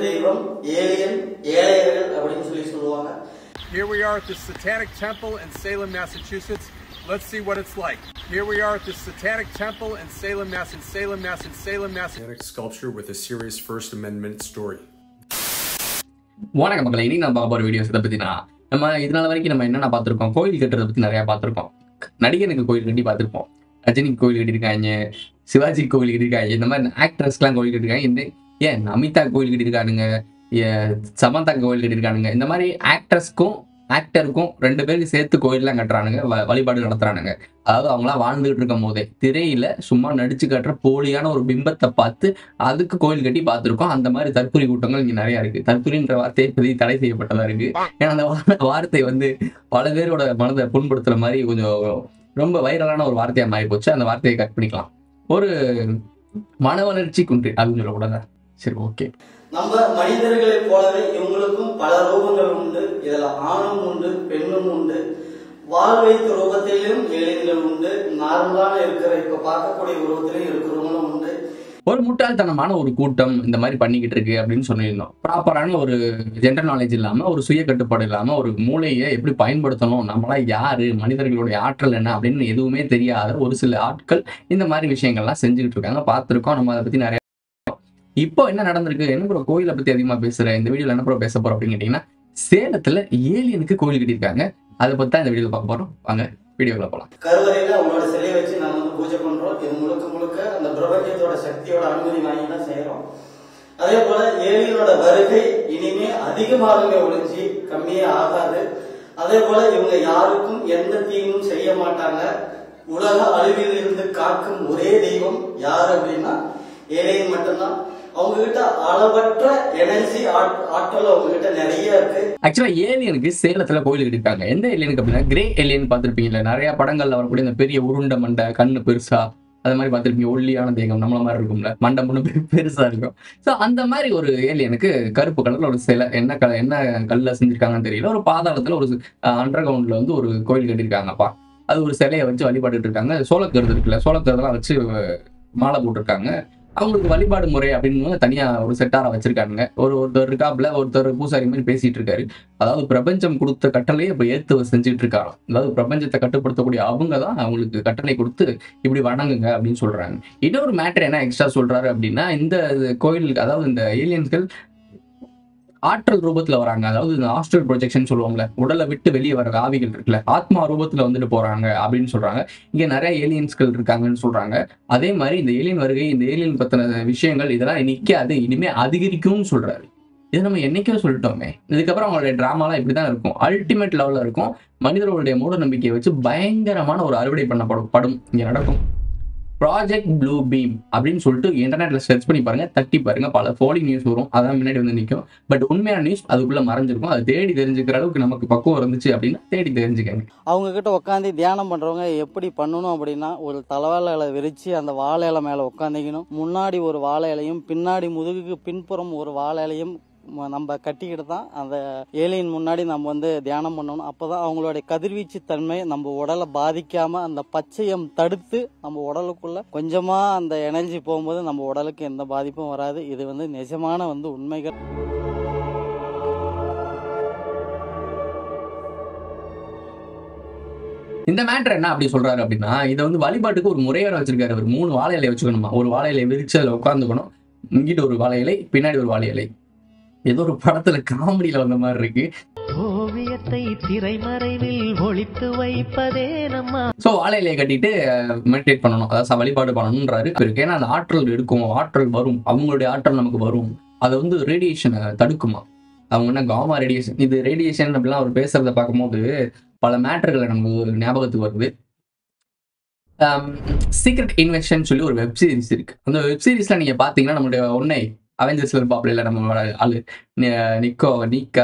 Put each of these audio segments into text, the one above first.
தெய்வம் ஏலியன் ஏழையர்கள் அப்படின்னு சொல்லுவாங்க. Here we are at the Satanic Temple in Salem, Massachusetts. Let's see what it's like. Here we are at the Satanic Temple in Salem, Satanic sculpture with a serious First Amendment story. வணக்கம் மக்களே, இன்னைக்கு நம்ம பார்க்க போற videos இதை பத்தினா நம்ம இதனால வரைக்கும் நம்ம என்னென்ன பார்த்துருக்கோம், கோயில் கட்டுறதை பத்தி நிறைய பார்த்துருக்கோம். நடிகனுக்கு கோயில் கட்டி பார்த்துருப்போம், ரஜினிக்கு கோயில் கட்டியிருக்காங்க, சிவாஜி கோயில் கட்டியிருக்காங்க, இந்த மாதிரி ஆக்ட்ரஸ்லாம் கோயில் கட்டியிருக்காங்க. ஏன் அமிதா கோயில் கட்டியிருக்கானுங்க, சமந்தா கோயில் கட்டியிருக்கானுங்க. இந்த மாதிரி ஆக்டருக்கும் ரெண்டு பேருக்கு சேர்த்து கோயிலெலாம் கட்டுறானுங்க, வழிபாடு நடத்துறானுங்க. அதாவது அவங்களாம் வாழ்ந்துகிட்டு இருக்கும் போதே திரையில சும்மா நடிச்சு கட்டுற போலியான ஒரு பிம்பத்தை பார்த்து அதுக்கு கோயில் கட்டி பார்த்துருக்கோம். அந்த மாதிரி தற்கொலை கூட்டங்கள் இங்க நிறைய இருக்கு. தற்கொலைன்ற வார்த்தையை பத்தி தடை செய்யப்பட்டதா இருக்கு. ஏன்னா அந்த வார்த்தை பல பேரோட மனதை புண்படுத்துற மாதிரி கொஞ்சம் ரொம்ப வைரலான ஒரு வார்த்தையா மாறி போச்சு. அந்த வார்த்தையை கட் பண்ணிக்கலாம். ஒரு மன வளர்ச்சி குன்றி அப்படின்னு சொல்லக்கூடாதா? சரி, ஓகே. நம்ம மனிதர்களை போலவே இவங்களுக்கும் பல ரூபங்கள் உண்டு. இதுல ஆணும் உண்டு, பெண்ணும் உண்டு, வாழ் வைத்த ரூபத்திலும் ஏலியன்கள் உண்டு, நார்மலான இருக்கிற இப்ப பார்க்கக்கூடிய உருவத்திலும் இருக்கிறவங்களும் உண்டு. ஒரு முட்டாள்தனமான ஒரு கூட்டம் இந்த மாதிரி பண்ணிக்கிட்டு இருக்கு அப்படின்னு சொல்லியிருந்தோம். ப்ராப்பரான ஒரு ஜென்ரல் நாலேஜ் இல்லாம, ஒரு சுய கட்டுப்பாடு இல்லாம, ஒரு மூளையை எப்படி பயன்படுத்தணும், நம்மளா யாரு, மனிதர்களுடைய ஆற்றல் என்ன அப்படின்னு எதுவுமே தெரியாத ஒரு சில ஆட்கள் இந்த மாதிரி விஷயங்கள்லாம் செஞ்சுக்கிட்டு இருக்காங்க. பார்த்துருக்கோம். நம்ம அதை பத்தி நிறைய. இப்போ என்ன நடந்திருக்கு, என்ன ப்ரோ கோயிலை பத்தி அதிகமா பேசுறேன், இந்த வீடியோல என்ன ப்ரோ பேச போறோம் அப்படின்னு கேட்டீங்கன்னா, சேலத்துல ஏலியனுக்கு கோயில் கட்டியிருக்காங்க. அதை பத்தி தான் இந்த வீடியோல பார்க்க போறோம். வாங்க வீடியோக்குள்ள போலாம். கருவறையில அவங்களோட சிலையை வச்சு நாங்க பூஜை பண்றோம். இது முழுக்க அந்த பிரபஞ்சத்தோட சக்தியோட அனுமதி வாங்கி தான் செய்யறோம். அதே போல ஏலியனோட வருகை இனிமே அதிகமாகவே ஒழிஞ்சு கம்மியே ஆகாது. அதே போல இவங்க யாருக்கும் எந்த தீங்கும் செய்ய மாட்டாங்க. உலக அழிவில் இருந்து காக்கும் ஒரே தெய்வம் யாரு அப்படின்னா ஏலியன் மட்டும்தான். அவங்க கிட்ட அளவற்ற எனர்ஜி ஆற்றல் அவங்க கிட்ட நிறைய இருக்கு. ஆக்சுவலா ஏலியனுக்கு சேலத்துல கோயில் கட்டிருக்காங்க. எந்த ஏலியனுக்கு அப்படின்னா கிரே ஏலியன் பார்த்திருப்பீங்கல்ல, நிறைய படங்கள்ல வரக்கூடிய இந்த பெரிய உருண்டை மண்டை, கண்ணு பெருசா, அது மாதிரி பார்த்திருப்பீங்க. ஒல்லியான தேகம் நம்மள மாதிரி இருக்கும்ல, மண்டை முன்னு பெருசா இருக்கும். ஸோ அந்த மாதிரி ஒரு ஏலியனுக்கு கருப்பு கலர்ல ஒரு சிலை, என்ன கல்ல செஞ்சிருக்காங்கன்னு தெரியல, ஒரு பாதாளத்துல ஒரு அண்டர் கிரவுண்ட்ல ஒரு கோயில் கட்டியிருக்காங்கப்பா. அது ஒரு சிலையை வச்சு வழிபாட்டு இருக்காங்க. சோளக்கருது இருக்குல்ல, சோளக்கருதெல்லாம் வச்சு மாலை போட்டிருக்காங்க. அவங்களுக்கு வழிபாடு முறை அப்படின்னு தனியா ஒரு செட்டாரா வச்சிருக்காங்க. ஒருத்தர் இருக்காப்புல, ஒருத்தர் பூசாரி மாதிரி பேசிட்டு இருக்காரு. அதாவது பிரபஞ்சம் கொடுத்த கட்டளையை இப்ப ஏத்து செஞ்சுட்டு இருக்காங்க. அதாவது பிரபஞ்சத்தை கட்டுப்படுத்தக்கூடிய அவங்க தான் அவங்களுக்கு கட்டளை கொடுத்து இப்படி வணங்குங்க அப்படின்னு சொல்றாங்க. இன்னொரு மேட்டர் என்ன எக்ஸ்ட்ரா சொல்றாரு அப்படின்னா, இந்த கோயிலுக்கு, அதாவது இந்த ஏலியன்ஸ்கள் ஆற்றல் ரூபத்துல வராங்க. அதாவது இந்த ஆஸ்ட்ரல் ப்ரொஜெக்ஷன் சொல்லுவாங்கல்ல, உடலை விட்டு வெளியே வர ஆவிகள் இருக்குல்ல, ஆத்மா ரூபத்துல வந்துட்டு போறாங்க அப்படின்னு சொல்றாங்க. இங்க நிறைய ஏலியன்ஸ்கள் இருக்காங்கன்னு சொல்றாங்க. அதே மாதிரி இந்த ஏலியன் வருகை, இந்த ஏலியன் பத்தின விஷயங்கள் இதெல்லாம் நிக்காது, இனிமே அதிகரிக்கும்னு சொல்றாரு. இதை நம்ம என்னைக்கோ சொல்லிட்டோமே. இதுக்கப்புறம் அவங்களுடைய டிராமாலாம் இப்படிதான் இருக்கும். அல்டிமேட் லெவல்ல இருக்கும். மனிதர்களுடைய மூட நம்பிக்கையை வச்சு பயங்கரமான ஒரு அறுவடை பண்ணப்படும் இங்க நடக்கும். ப்ராஜெக்ட் ப்ளூ பீம் அப்படின்னு சொல்லிட்டு இன்டர்நெட்ல சர்ச் பண்ணி பாருங்க, தட்டி பாருங்க, பல போலி நியூஸ் வரும். அதான் முன்னாடி நிற்கும். பட் உண்மையான நியூஸ் அதுக்குள்ள மறைஞ்சிருக்கும். அது தேடி தெரிஞ்சுக்கிற அளவுக்கு நமக்கு பக்குவம் இருந்துச்சு அப்படின்னா தேடி தெரிஞ்சுக்கங்க. அவங்க கிட்ட உட்காந்து தியானம் பண்றவங்க எப்படி பண்ணணும் அப்படின்னா, ஒரு தலைவாழை இலை விரிச்சு அந்த வாழை இலை மேல உட்காந்துக்கணும். முன்னாடி ஒரு வாழை இலையும் பின்னாடி முதுகுக்கு பின்புறம் ஒரு வாழை இலையும் நம்ம கட்டிக்கிட்டு தான் அந்த ஏலியன் முன்னாடி நம்ம தியானம் பண்ணணும். அப்போதான் அவங்களுடைய கதிர்வீச்சு தன்மை நம்ம உடலை பாதிக்காம அந்த பச்சையம் தடுத்து நம்ம உடலுக்குள்ள கொஞ்சமா அந்த எனர்ஜி போகும்போது நம்ம உடலுக்கு எந்த பாதிப்பும் வராது. இது நிஜமான உண்மைகள். இந்த மேட்டர் என்ன அப்படி சொல்றாரு அப்படின்னா, இதை வழிபாட்டுக்கு ஒரு முறையோட வச்சிருக்காரு. ஒரு 3 வாழை இலை வச்சுக்கணுமா. ஒரு வாழை இலை விரிச்சு அதில் உட்காந்துக்கணும். இங்கிட்டு ஒரு வாழை இலை, பின்னாடி ஒரு வாழை இலை. ஏதோ ஒரு படத்துல காமெடியில வந்த மாதிரி இருக்கு. ஓவியத்தை திரைமறைவில் ஒளித்து வைப்பதே நம்ம. சோ வாழை இலையை கட்டிட்டு மெடிடேட் பண்ணணும், அதாவது வழிபாடு பண்ணணும்ன்றாரு. ஏன்னா அந்த ஆற்றல் இருக்கும், ஆற்றல் வரும், அவங்களுடைய ஆற்றல் நமக்கு வரும். அது ரேடியேஷனை தடுக்குமா. அவங்க என்ன காமா ரேடியேஷன், இது ரேடியேஷன் அப்படிலாம் அவர் பேசுறத பார்க்கும்போது பல மேட்டர்களை நமக்கு ஞாபகத்துக்கு வருது. சீக்ரெட் இன்வெஷன் சொல்லி ஒரு வெப் சீரிஸ் இருக்கு. அந்த வெப் சீரிஸ்ல நீங்க பாத்தீங்கன்னா நம்மளுடைய அவெஞ்சர்ஸ்ல இருப்பாப்ல, நம்ம ஆளு நிக்கா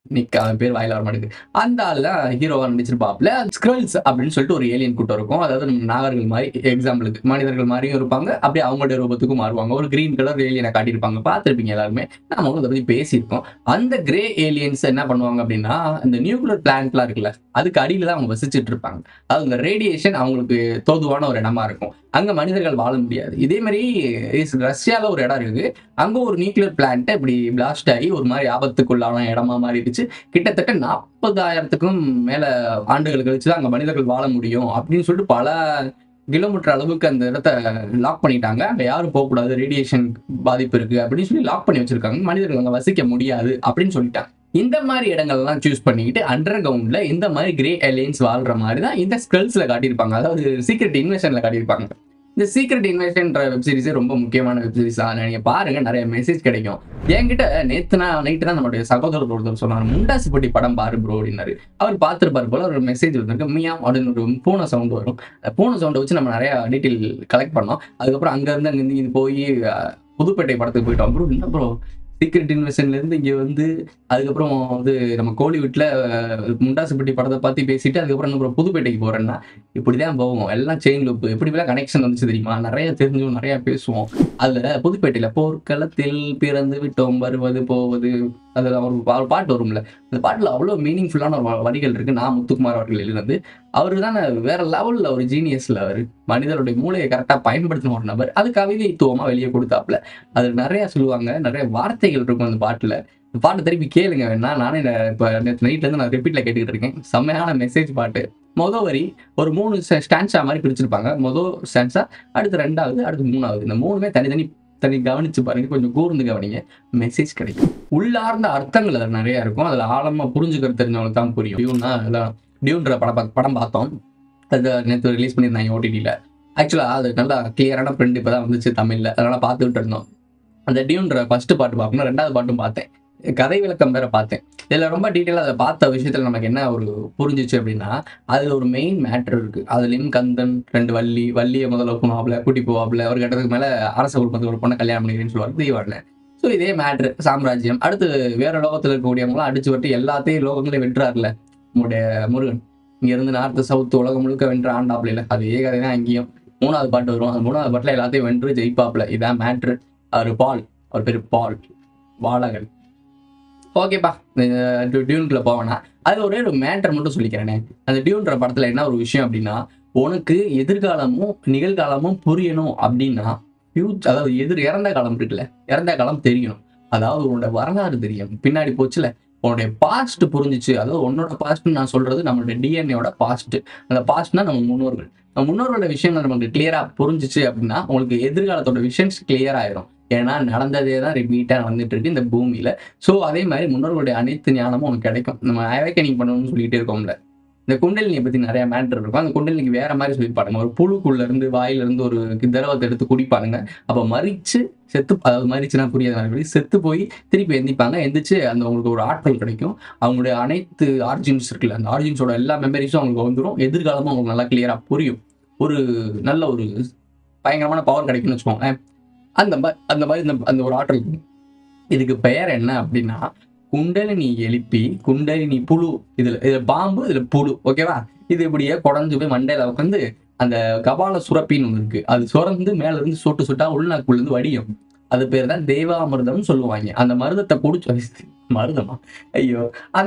நிக்க அவன் பேர் வாயில வர மாட்டேங்குது. அந்த ஆள் தான் ஹீரோவா நடிச்சிருப்பாப்ல. ஸ்க்ரல்ஸ் அப்படின்னு சொல்லிட்டு ஒரு ஏலியன் கூட்டம் இருக்கும். அதாவது நாகர்கள் மாதிரி, எக்ஸாம்பிளுக்கு மனிதர்கள் மாதிரியும் இருப்பாங்க, அப்படியே அவங்களுடைய ரூபத்துக்கும் மாறுவாங்க. ஒரு கிரீன் கலர் ஏலியனை காட்டியிருப்பாங்க, பார்த்துருப்பீங்க எல்லாருமே. நாம அதை பத்தி பேசியிருக்கோம். அந்த கிரே ஏலியன்ஸ் என்ன பண்ணுவாங்க அப்படின்னா, இந்த நியூக்ளியர் பிளான்ட்லாம் இருக்குல்ல, அதுக்கு அடியில தான் அவங்க வசிச்சுட்டு இருப்பாங்க. அது இந்த ரேடியேஷன் அவங்களுக்கு தோதுவான ஒரு இடமா இருக்கும். அங்க மனிதர்கள் வாழ முடியாது. இதே மாதிரி ரஷ்யால ஒரு இடம் இருக்கு. அங்க ஒரு நியூக்ளியர் பிளான்ட் இப்படி பிளாஸ்ட் ஆகி ஒரு மாதிரி ஆபத்துக்குள்ளான இடமா மாறிடுச்சு. கிட்டத்தட்ட 40,000க்கும் மேல ஆண்டுகள் கழிச்சுதான் அங்க மனிதர்கள் வாழ முடியும் அப்படின்னு சொல்லிட்டு பல கிலோமீட்டர் அளவுக்கு அந்த இடத்த லாக் பண்ணிட்டாங்க. அங்க யாரும் போகக்கூடாது, ரேடியேஷன் பாதிப்பு இருக்கு அப்படின்னு சொல்லி லாக் பண்ணி வச்சிருக்காங்க. மனிதர்கள் அங்க வசிக்க முடியாது அப்படின்னு சொல்லிட்டாங்க. இந்த மாதிரி இடங்கள்லாம் சூஸ் பண்ணிக்கிட்டு அண்டர் கிரவுண்ட்ல இந்த மாதிரி கிரே ஏலியன்ஸ் வாழ்ற மாதிரி தான் இந்த ஸ்கல்ஸ்ல காட்டியிருப்பாங்க. அதாவது சீக்ரெட் இன்வெஷன்ல காட்டியிருப்பாங்க. இந்த சீக்ரெட் இன்வெஷன்ன்ற வெப் சீரிஸே ரொம்ப முக்கியமான வெப் சீரிஸ் தான். நீங்க பாருங்க, நிறைய மெசேஜ் கிடைக்கும். என்கிட்ட நைட்டு தான் நம்மளுடைய சகோதரர் ஒருத்தர் சொன்னார், முண்டாசுப்பட்டி படம் பாரு ப்ரோ அப்படின்னாரு. அவர் பார்த்துருப்பாரு போல. ஒரு மெசேஜ் வந்திருக்கு, மியாம் அப்படின்னு ஒரு பூனை சவுண்ட் வரும். பூனை சவுண்டை வச்சு நம்ம நிறைய டீட்டெயில் கலெக்ட் பண்ணோம். அதுக்கப்புறம் அங்கேருந்து அங்கே இது போய் புதுப்பேட்டை படத்துக்கு போயிட்டோம். ப்ரோ என்ன ப்ரோ சீக்ரெட் இன்வெஷன்ல இருந்து இங்க வந்து அதுக்கப்புறம் வந்து நம்ம கோலிவுட்ல முண்டாசுப்பட்டி படத்தை பத்தி பேசிட்டு அதுக்கப்புறம் நம்ம புதுப்பேட்டைக்கு போறேன்னா இப்படிதான் போவோம். எல்லாம் செயின் லூப் எப்படிலாம் கனெக்ஷன் வந்துச்சு தெரியுமா? நிறைய தெரிஞ்சோம், நிறைய பேசுவோம். அதுல புதுப்பேட்டையில போர்க்களத்தில் பிறந்து விட்டோம் வருவது போவது அதுல ஒரு பாட்டு வரும்ல, அந்த பாட்டுல அவ்வளவு மீனிங்ஃபுல்லான ஒரு வரிகள் இருக்கு. நான் முத்துக்குமார் அவர்கள் எழுதுனது. அவரு தான் வேற லெவல்ல ஒரு ஜீனியஸ்ல. அவரு மனிதனுடைய மூளையை கரெக்டா பயன்படுத்தின ஒரு நபர். அது கவிதைத்துவமா வெளியே கொடுத்தாப்புல. அது நிறைய சொல்லுவாங்க, நிறைய வார்த்தைகள் இருக்கும் அந்த பாட்டுல. இந்த பாட்டு திருப்பி கேளுங்க வேணா. நானே இப்ப நேற்று நைட்ல இருந்து நான் ரிப்பீட்ல கேட்டுக்கிட்டு இருக்கேன். செம்மையான மெசேஜ் பாட்டு. மொதல் வரி ஒரு 3 ஸ்டான்ஸா மாதிரி பிரிச்சிருப்பாங்க. மொதல் ஸ்டான்ஸா, அடுத்து 2வது, அடுத்து 3வது. இந்த 3மே தனி கவனிச்சு பாருங்க, கொஞ்சம் கூர்ந்து கவனிங்க, மெசேஜ் கிடைக்கும். உள்ளார்ந்த அர்த்தங்கள் அது நிறைய இருக்கும். அதுல ஆழமா புரிஞ்சுக்கிறது தெரிஞ்சவங்களுக்கு தான் புரியும். டியூன்னா அதெல்லாம் டியூன்ற படம் பார்த்தோம். அது நேற்று ரிலீஸ் பண்ணியிருந்தாங்க ஓடிடியில். ஆக்சுவலாக அது நல்லா கிளியரான பிரிண்ட் இப்போ தான் வந்துச்சு தமிழில். அதனால பார்த்துக்கிட்டு இருந்தோம். அந்த டியூன்ற ஃபர்ஸ்ட் பாட்டு பார்க்கணும், 2வது பாட்டும் பார்த்தேன், கதை விளக்கம் வேற பார்த்தேன். இதில் ரொம்ப டீட்டெயிலாக அதை பார்த்த விஷயத்தில் நமக்கு என்ன ஒரு புரிஞ்சிச்சு அப்படின்னா, அதில் ஒரு மெயின் மேட்ரு இருக்குது. அதுலேயும் கந்தன் 2 வள்ளியை முதல்ல போவாப்புல, கூட்டி போவாப்புல, ஒரு கட்டத்துக்கு மேலே அரச குடும்பத்துக்கு ஒரு பொண்ணை கல்யாணம் பண்ணிக்கிறேன்னு சொல்லுவார் தீவானில். ஸோ இதே மேட்ரு சாம்ராஜ்யம். அடுத்து வேற லோகத்தில் இருக்கக்கூடியவங்களாம் அடிச்சு வரட்டு எல்லாத்தையும் லோகங்களையும் வென்றாருல நம்முடைய முருகன். இங்கேருந்து நார்த்து சவுத்து உலகம் முழுக்க வென்று ஆண்டாப்புல இல்லை, அதே கதை தான் அங்கேயும். 3வது பாட்டு வரும். அந்த 3வது பாட்டில் எல்லாத்தையும் வென்று ஜெயிப்பாப்புல. இதான் மேட்ரு. அவர் பேர் பால் வாழகன். ஓகேப்பா, டியூனுக்குள்ள போவேன்னா அது ஒரே ஒரு மேட்டர் மட்டும் சொல்லிக்கிறேனே. அந்த டியூன்ற படத்துல என்ன ஒரு விஷயம் அப்படின்னா, உனக்கு எதிர்காலமும் நிகழ்காலமும் புரியணும் அப்படின்னா அதாவது இறந்த காலம் இருக்குல்ல, இறந்த காலம் தெரியணும். அதாவது உன்னோட வரலாறு தெரியும். பின்னாடி போச்சுல உன்னுடைய பாஸ்ட் புரிஞ்சிச்சு. அதாவது உன்னோட பாஸ்ட் நான் சொல்றது நம்மளுடைய டிஎன்ஏயோட பாஸ்ட். அந்த பாஸ்ட்னா நம்ம முன்னோர்கள். நம்ம முன்னோர்களோட விஷயங்கள் நமக்கு கிளியரா புரிஞ்சிச்சு அப்படின்னா உங்களுக்கு எதிர்காலத்தோட விஷயம்ஸ் கிளியர் ஆயிரும். ஏன்னா நடந்ததே தான் ரிப்பீட்டா வந்துட்டு இருக்கு இந்த பூமியில. ஸோ அதே மாதிரி முன்னோர்களுடைய அனைத்து ஞானமும் உனக்கு கிடைக்கும். நம்ம அவேக்கனிங் பண்ணணும்னு சொல்லிட்டே இருக்கோம்ல. இந்த குண்டலினியை பத்தி நிறைய மேட்டர் இருக்கும். அந்த குண்டலினிக்கு வேற மாதிரி சொல்லிப்பாருங்க. ஒரு புழுக்குள்ள இருந்து வாயில இருந்து ஒரு திரவத்தை எடுத்து குடிப்பாருங்க. அப்ப மறிச்சு செத்து, அதாவது மறிச்சுனா புரியாத செத்து போய் திருப்பி எந்திப்பாங்க. எந்திரிச்சு அந்த உங்களுக்கு ஒரு ஆற்றல் கிடைக்கும். அவங்களுடைய அனைத்து ஆர்ஜின்ஸ் இருக்குல்ல, அந்த ஆர்ஜின்ஸோட எல்லா மெமரிஸும் அவங்களுக்கு வந்துடும். எதிர்காலமும் அவங்களுக்கு நல்லா கிளியரா புரியும். ஒரு நல்ல ஒரு பயங்கரமான பவர் கிடைக்கும்னு வச்சுக்கோங்க. அந்த மாதிரி அந்த ஒரு ஆற்றல். இதுக்கு பெயர் என்ன அப்படின்னா குண்டலினி எழுப்பி குண்டலினி புழு. இதுல பாம்பு, இதுல புழு. ஓகேவா? இது இப்படியே குடஞ்சு போய் மண்டையில உட்காந்து அந்த கபால சுரப்பின்னு ஒன்று இருக்கு. அது சுரந்து மேல இருந்து சொட்டு சொட்டா உள்நாக்குள்ள இருந்து வடியும். அது பேர் தான் தேவாமிர்தம்னு சொல்லுவாங்க. அந்த மருதத்தை குடிச்சு மருதமா ஐயோ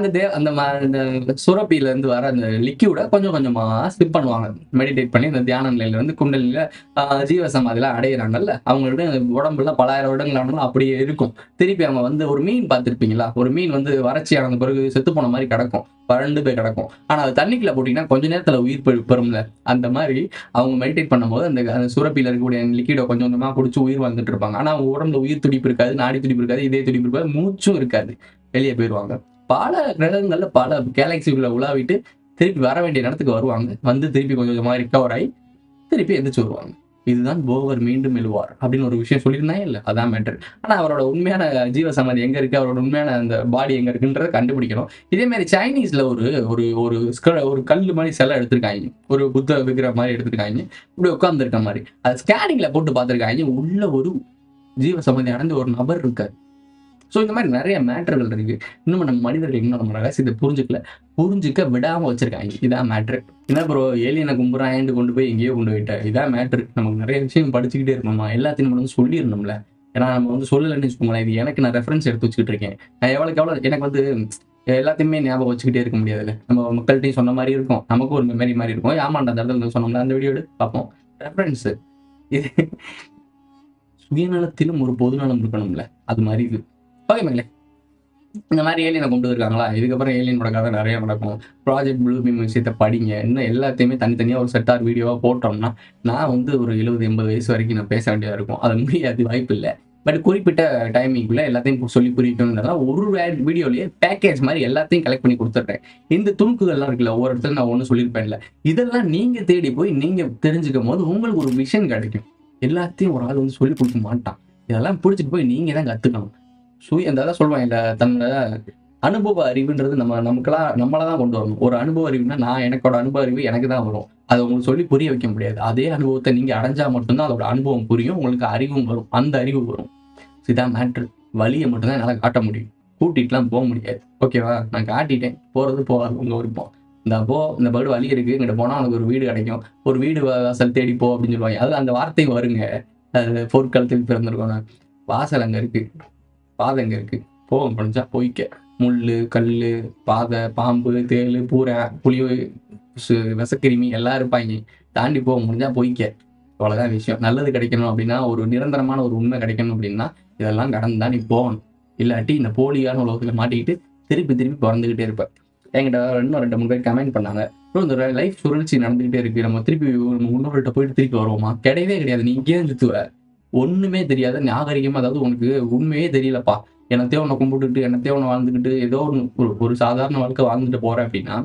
அந்த சுரப்பில இருந்து வர அந்த லிக்யூட கொஞ்சம் கொஞ்சமா ஸ்கிப் பண்ணுவாங்க. மெடிடேட் பண்ணி அந்த தியான நிலையில இருந்து குண்டலில ஜீவசமாதிலாம் அடையிறாங்கல்ல, அவங்களோட உடம்புல பல ஆயிரம் வருடங்கள் ஆனாலும் அப்படியே இருக்கும். திருப்பி அவங்க வந்து ஒரு மீன் பார்த்துருப்பீங்களா? ஒரு மீன் வந்து வறட்சி ஆன பிறகு செத்து போன மாதிரி கிடக்கும், வறண்டு போய் கிடக்கும். ஆனா அது தண்ணிக்குள்ள போட்டீங்கன்னா கொஞ்ச நேரத்துல உயிர் பெறும்ல. அந்த மாதிரி அவங்க மெடிடேட் பண்ணும்போது அந்த சுரப்பில இருக்கக்கூடிய லிக்விட கொஞ்சம் கொஞ்சமா குடிச்சு உயிர் வாழ்ந்துட்டு இருப்பாங்க. ஆனா அவங்க உடம்புல உயிர் துடிப்பு இருக்காது, நாடி துடிப்பு இருக்காது, இதய துடிப்பு இருக்காது, மூச்சும் இருக்காது. வெளியே போயிடுவாங்க. பல கிரகங்கள்ல பல கேலக்சிக்குள்ள உலாவிட்டு திருப்பி வர வேண்டிய இடத்துக்கு வருவாங்க. வந்து திருப்பி கொஞ்சம் கொஞ்சமா ரிகவர் ஆகி திருப்பி எந்திரிச்சு வருவாங்க. இதுதான் போவர் மீண்டும் எழுவார் அப்படின்னு ஒரு விஷயம் சொல்லியிருந்தாங்க இல்ல, அதான் மேட்டர். ஆனா அவரோட உண்மையான ஜீவசமாதி எங்க இருக்கு, அவரோட உண்மையான அந்த பாடி எங்க இருக்குன்றத கண்டுபிடிக்கணும். இதே மாதிரி சைனீஸ்ல ஒரு கல்லு மாதிரி சிலை எடுத்திருக்காங்க, ஒரு புத்த விக்கிரகம் மாதிரி எடுத்திருக்காங்க, இப்படி உட்கார்ந்து இருக்க மாதிரி. அது ஸ்கேனிங்ல போட்டு பார்த்திருக்காங்க. உள்ள ஒரு ஜீவசமாதி அடைந்து ஒரு நபர் இருக்காரு. ஸோ இந்த மாதிரி நிறைய மேட்டர்கள் இருக்கு. இன்னும் நம்ம மனிதர்கள் இன்னும் நம்ம ரகசியத்தை புரிஞ்சுக்க விடாம வச்சிருக்காங்க. இதான் மேட்ரு. என்ன ப்ரோ ஏலியனை கும்புறான்னு கொண்டு போய் எங்கேயோ கொண்டு போயிட்டேன். இதான் மேட்ரு. நமக்கு நிறைய விஷயம் படிச்சுக்கிட்டே இருக்கணுமா, எல்லாத்தையும் நம்ம வந்து சொல்லிடணும்ல. ஏன்னா நம்ம வந்து சொல்லலைன்னு வச்சுக்கோங்களேன், இது எனக்கு நான் ரெஃபரன்ஸ் எடுத்து வச்சுக்கிட்டு இருக்கேன். நான் எவ்வளோ எனக்கு வந்து எல்லாத்தையுமே ஞாபகம் வச்சுக்கிட்டே இருக்க முடியாதுல்ல. நம்ம மக்கள்கிட்டையும் சொன்ன மாதிரி இருக்கும், நமக்கும் ஒரு மெமரி மாதிரி இருக்கும். ஆமாண்டா அந்த இடத்துல சொன்னோம்னா அந்த வீடியோ பார்ப்போம். ரெஃபரன்ஸ் இது சுயநலத்திலும் ஒரு பொதுநலம் இருக்கணும்ல, அது மாதிரி இது. ஓகே மக்களே, இந்த மாதிரி ஏலியனை கொண்டு இருக்காங்களா, இதுக்கப்புறம் ஏலியனோட கதை நிறைய நடக்கும். ப்ராஜெக்ட் ப்ளூ பீம் விஷயத்தை படிங்க. இன்னும் எல்லாத்தையுமே தனித்தனியாக ஒரு செட்டார் வீடியோவாக போட்டோம்னா நான் வந்து ஒரு 70-80 வயசு வரைக்கும் நான் பேச வேண்டியதாக இருக்கும். அது முடியாது, வாய்ப்பு இல்லை. பட் குறிப்பிட்ட டைமிங்குள்ள எல்லாத்தையும் சொல்லி புரியணும்னா ஒரு வீடியோலயே பேக்கேஜ் மாதிரி எல்லாத்தையும் கலெக்ட் பண்ணி கொடுத்துட்றேன். இந்த துணுக்குகள்லாம் இருக்குல்ல, ஒவ்வொரு இடத்துல நான் ஒன்று சொல்லியிருப்பேன்ல, இதெல்லாம் நீங்க தேடி போய் நீங்க தெரிஞ்சுக்கும் போது உங்களுக்கு ஒரு விஷன் கிடைக்கும். எல்லாத்தையும் ஒரு ஆள் வந்து சொல்லி கொடுக்க மாட்டான். இதெல்லாம் பிடிச்சிட்டு போய் நீங்க தான் கத்துக்கணும். அந்த சொல்லுவாங்க இல்லை, தன்னோட அனுபவ அறிவுன்றது நம்மளை தான் கொண்டு வரணும். ஒரு அனுபவ அறிவுனா எனக்கோட அனுபவ அறிவு எனக்கு தான் வரும். அதை உங்களுக்கு சொல்லி புரிய வைக்க முடியாது. அதே அனுபவத்தை நீங்க அடைஞ்சா மட்டும்தான் அதோட அனுபவம் புரியும், உங்களுக்கு அறிவும் வரும். அந்த அறிவு வரும். இதான் மேட்ரு. வழியை மட்டும்தான் என்னால் காட்ட முடியும், கூட்டிட்டுலாம் போக முடியாது. ஓகேவா, நான் காட்டிட்டேன், போறது போகாது உங்க விருப்பம். இந்த பேர்டு வழி இருக்கு, இங்கிட்ட போனா உனக்கு ஒரு வீடு கிடைக்கும், ஒரு வீடு வாசல் தேடி போ அப்படின்னு சொல்லுவாங்க. அது அந்த வார்த்தை வருங்க. அது போர்க்காலத்தில் பிறந்திருக்கோம். வாசல் அங்க இருக்கு, பாதை அங்க இருக்கு, போக முடிஞ்சா போய்க்க. முள்ளு, கல்லு, பாதை, பாம்பு, தேளு, பூரை, புளி, விசக்கிருமி எல்லாம் இருப்பாங்க. தாண்டி போக முடிஞ்சா போய்க்க. அவ்வளவுதான் விஷயம். நல்லது கிடைக்கணும் அப்படின்னா, ஒரு நிரந்தரமான ஒரு உண்மை கிடைக்கணும் அப்படின்னா இதெல்லாம் கடந்து தான் நீ போகணும். இல்லாட்டி இந்த போலியான உலகத்துல மாட்டிக்கிட்டு திருப்பி பிறந்துகிட்டே இருப்ப. என்கிட்ட இன்னும் 2-3 பேர் கமெண்ட் பண்ணாங்க, இந்த லைஃப் சுழற்சி நடந்துகிட்டே இருக்கு, நம்ம திருப்பி முன்னோர்கள்ட்ட போயிட்டு திருப்பி வருவோமா? கிடையவே கிடையாது. நீ இங்கேயே சுத்துவ, ஒண்ணுமே தெரியாத நாகரிகமா, அதாவது உனக்கு உண்மையே தெரியலப்பா, என்னத்தையோ உன்னை கும்பிட்டுட்டு என்னத்தையோ ஒன்று வாழ்ந்துக்கிட்டு ஏதோ ஒரு சாதாரண வாழ்க்கை வாழ்ந்துட்டு போறேன் அப்படின்னா,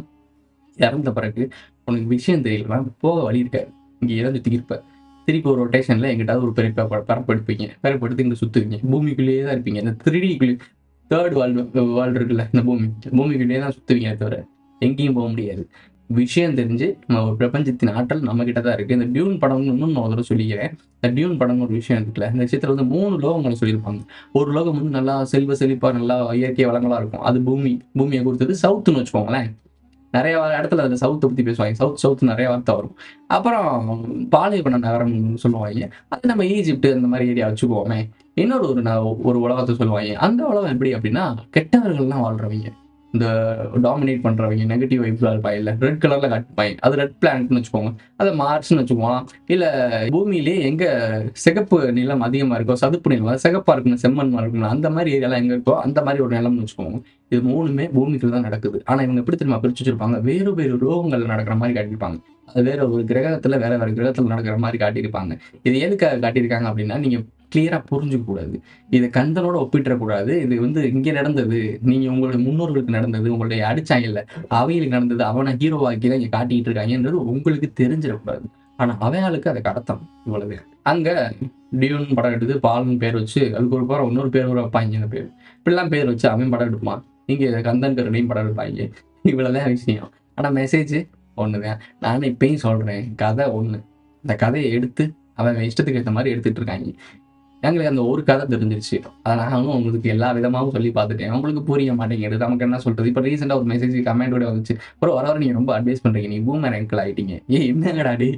இறந்த பிறகு உனக்கு விஷயம் தெரியலன்னா போக வழி இருக்காது. இங்கே இறந்து சுத்திக்கிருப்ப. திருப்பி ஒரு ரொட்டேஷன்ல எங்கிட்டாவது ஒரு பெரிய பரப்படுப்பீங்க, பரப்படுத்து இங்கே சுத்துவீங்க, பூமிக்குள்ளேயே தான் இருப்பீங்க. இந்த 3D தேர்ட் வேர்ல்டு இருக்குல்ல, இந்த பூமிக்குள்ளேயே தான் சுத்துவீங்க, தவிர எங்கேயும் போக முடியாது. விஷயம் தெரிஞ்சு நம்ம ஒரு பிரபஞ்சத்தின் ஆற்றல் நம்ம கிட்ட தான் இருக்கு. இந்த டியூன் படம்னு இன்னும் நான் ஒரு சொல்லிக்கிறேன். இந்த டியூன் படம் ஒரு விஷயம் இருக்குல்ல, இந்த விஷயத்துல வந்து 3 லோகங்களை சொல்லியிருப்பாங்க. ஒரு லோகம் வந்து நல்லா செழிப்பா நல்லா இயற்கை வளங்களா இருக்கும். அது பூமியை கொடுத்தது சவுத்துன்னு வச்சுக்கோங்களேன். நிறைய இடத்துல அதில் சவுத்தை பற்றி பேசுவாங்க. சவுத் நிறைய வார்த்தை வரும். அப்புறம் பாலைவன நகரம் சொல்லுவாங்க. அது நம்ம ஈஜிப்ட் அந்த மாதிரி ஏரியா வச்சுக்குவோமே. இன்னொரு ஒரு உலகத்தை சொல்லுவாங்க. அந்த உலகம் எப்படி அப்படின்னா, கெட்டவர்கள்லாம் வாழ்றவங்க, இந்த டாமினேட் பண்றவங்க, நெகட்டிவ் வைப்ல இருப்பாங்க, இல்ல ரெட் கலர்ல காட்டுப்பாங்க, அது ரெட் பிளானட்னு வச்சுக்கோங்க, அதை மார்ச்னு வச்சுக்கோங்க. இல்ல பூமியிலேயே எங்க சிகப்பு நிலம் அதிகமா இருக்கோ, சதுப்பு நிலம், சிகப்பா இருக்கணும், செம்மண்மா இருக்கணும், அந்த மாதிரி ஏரியாலாம் எங்க இருக்கோ அந்த மாதிரி ஒரு நிலம்னு வச்சுக்கோங்க. இது 3மே பூமிக்குள்ள தான் நடக்குது. ஆனா இவங்க எப்படி திரும்ப பிரிச்சு வச்சிருப்பாங்க, வேறு ரோகங்கள்ல நடக்கிற மாதிரி காட்டியிருப்பாங்க. அது வேற ஒரு கிரகத்துல வேற கிரகத்துல நடக்கிற மாதிரி காட்டியிருப்பாங்க. இது எதுக்காக காட்டியிருக்காங்க அப்படின்னா, நீங்க கிளியரா புரிஞ்சுக்க கூடாது, இதை கந்தனோட ஒப்பிட்டுறக்கூடாது. இது வந்து இங்க நடந்தது, நீங்க உங்களுடைய முன்னோர்களுக்கு நடந்தது, உங்களுடைய அடிச்சாங்கல்ல அவைகளுக்கு நடந்தது, அவனை ஹீரோவாக்கி தான் இங்க காட்டிட்டு இருக்காங்கன்றது உங்களுக்கு தெரிஞ்சிடக்கூடாது. ஆனா அவையாளுக்கு அதை கடத்தான். இவ்வளவு அங்க டியூன் படம் எடுத்து பால்னு பேர் வச்சு, அதுக்கு ஒரு பேர் இன்னொரு பேர் வைப்பாங்க. அந்த பேர் இப்படிலாம் பேர் வச்சு அவன் படம் எடுப்பான். இங்க கந்தன் கருணையும் படம் எடுப்பாங்க. இவ்வளவுதான் விஷயம். ஆனா மெசேஜ் ஒண்ணுதான். நானும் இப்பயும் சொல்றேன், கதை ஒண்ணு. இந்த கதையை எடுத்து அவன் இஷ்டத்துக்கு ஏற்ற மாதிரி எடுத்துட்டு இருக்காங்க. எங்களுக்கு அந்த ஒரு கதை தெரிஞ்சிருச்சு. அதை நானும் உங்களுக்கு எல்லா விதமாகவும் சொல்லி பார்த்துட்டேன். உங்களுக்கு புரிய மாட்டேங்குது. நமக்கு என்ன சொல்றது? இப்போ ரீசெண்டாக ஒரு மெசேஜ் கமெண்டோட வந்துச்சு, அப்புறம் வர நீங்க ரொம்ப அட்வைஸ் பண்றீங்க, நீ பூமர் அங்கிள் ஆயிட்டீங்க. என்னங்கடா டே,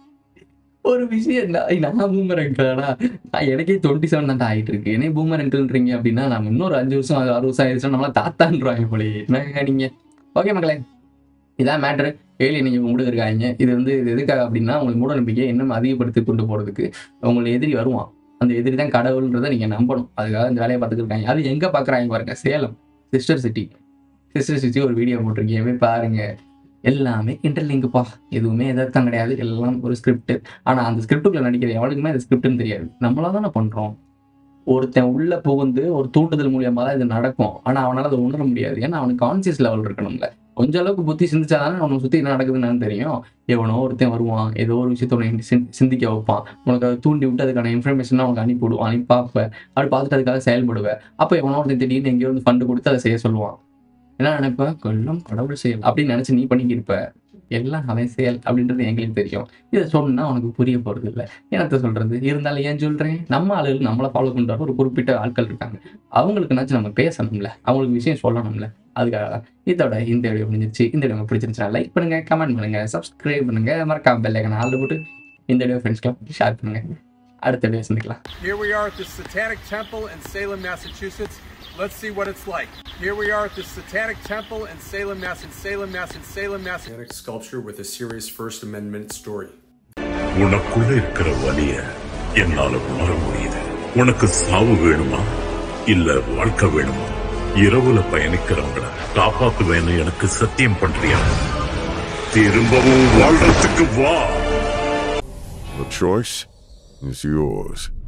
ஒரு விஷயம் நான் பூமர் அங்கிளாடா? நான் எனக்கே 27 தான் ஆகிட்டு இருக்கு. என்ன பூமர் அங்கிள்ன்றீங்க அப்படின்னா, நம்ம இன்னொரு 5 வருஷம் 6 வருஷம் ஆயிடுச்சா நம்மளா தாத்தான்றாங்க போலே. என்னங்க நீங்க? ஓகே மக்களே, இதான் மேட்ரு. ஏலியன் நீங்க கொடுத்துருக்காங்க. இது வந்து எதுக்காக அப்படின்னா, உங்களுக்கு மூட நம்பிக்கையை இன்னும் அதிகப்படுத்தி கொண்டு போறதுக்கு. உங்களுக்கு எதிரி வருவான், அந்த எதிரி தான் கடவுள்ன்றதை நீங்க நம்பணும். அதுக்காக இந்த வேலையை பார்த்துட்டு இருக்காங்க. அது எங்க பாக்குறாங்க பாருங்க, சேலம் சிஸ்டர் சிட்டி ஒரு வீடியோ போட்டிருக்கீங்க, போய் பாருங்க. எல்லாமே இன்டர்லிங்க்ப்பா, எதுவுமே எதார்த்தம் கிடையாது, எல்லாம் ஒரு ஸ்கிரிப்ட். ஆனா அந்த ஸ்கிரிப்டுக்குள்ள நடிக்கிற எவனுக்குமே அது ஸ்கிரிப்ட்னு தெரியாது. நம்மளா தானே பண்றோம். ஒருத்தன் உள்ள புகுந்து ஒரு தூண்டுதல் மூலியமா தான் இது நடக்கும். ஆனா அவனால அதை உணர முடியாது. ஏன்னா அவனுக்கு கான்சியஸ் லெவல் இருக்கணும்ல. கொஞ்சம் அளவுக்கு புத்தி சிந்திச்சாதானே அவனை சுத்தி என்ன நடக்குதுன்னு தெரியும். எவனோ ஒருத்தன் வருவான், ஏதோ ஒரு விஷயத்த சிந்திக்க வைப்பான், உனக்கு அதை தூண்டி விட்டு அதுக்கான இன்ஃபர்மேஷன் அவனுக்கு அனுப்பி விடுவான். நீ பார்ப்ப, அப்படி பார்த்துட்டு அதுக்காக செயல்படுவேன். அப்போ எவனோ ஒருத்தன் திடீர்னு எங்கேயோ வந்து ஃபண்டு கொடுத்து அதை செய்ய சொல்லுவான். என்ன நினைப்ப, கொல்லம் கடவுள் செயல் அப்படின்னு நினைச்சு நீ பண்ணிக்கிருப்ப. எல்லாம் அவன் செயல் அப்படின்றது எங்களுக்கு தெரியும். இதை சொன்னா உனக்கு புரிய போறது இல்லை. என்னத்த சொல்றது? இருந்தாலும் ஏன் சொல்றேன், நம்ம ஆளுகள் நம்மளை ஃபாலோ பண்ற ஒரு குறிப்பிட்ட ஆட்கள் இருக்காங்க. அவங்களுக்குனாச்சும் நம்ம பேசணும்ல, அவங்களுக்கு விஷயம் சொல்லணும்ல. அதுக்காக இதோட இந்த வீடியோ முடிஞ்சிருச்சு. இந்த வீடியோ பிடிச்சிருந்துச்சா லைக் பண்ணுங்க, கமெண்ட் பண்ணுங்க, சப்ஸ்கிரைப் பண்ணுங்க, மறக்காம பெல் ஐகானை ஆல் போட்டு இந்த வீடியோ ஃப்ரெண்ட்ஸ்க்கு ஷேர் பண்ணுங்க. அடுத்த வீடியோ சந்திக்கலாம். Here we are at the Satanic Temple in Salem, Massachusetts. Let's see what it's like. Here we are at the Satanic Temple in Salem, Satanic sculpture with a serious First Amendment story. உனக்குள்ள இருக்கிற வலிய என்னால உணர முடியுது. உனக்கு சாவு வேணுமா இல்ல வாழ்க்கை வேணுமா? இரவுல பயணிக்கிறவங்கள காப்பாத்துவேன்னு எனக்கு சத்தியம் பண்றியா? திரும்பவும் வாழ்றதுக்கு வா. The choice is yours.